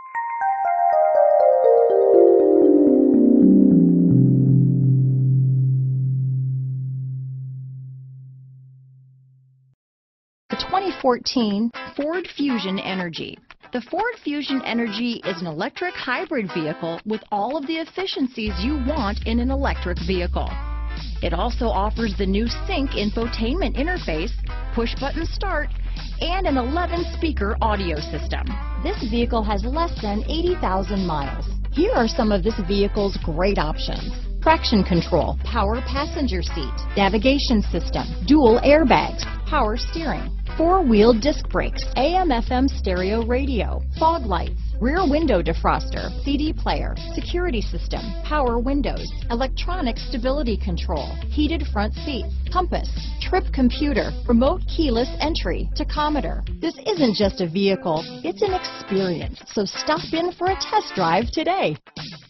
The 2014 Ford Fusion Energi. The Ford Fusion Energi is an electric hybrid vehicle with all of the efficiencies you want in an electric vehicle. It also offers the new Sync infotainment interface, push-button start, and an 11-speaker audio system. This vehicle has less than 80,000 miles. Here are some of this vehicle's great options: traction control, power passenger seat, navigation system, dual airbags, power steering, four-wheel disc brakes, AM/FM stereo radio, fog lights, rear window defroster, CD player, security system, power windows, electronic stability control, heated front seats, compass, trip computer, remote keyless entry, tachometer. This isn't just a vehicle, it's an experience. So stop in for a test drive today.